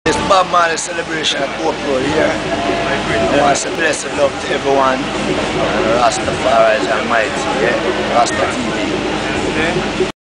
It's Bob Marley celebration at GoPro here. I want to say blessed love to everyone. Rastafari is almighty, yeah? Rasta TV.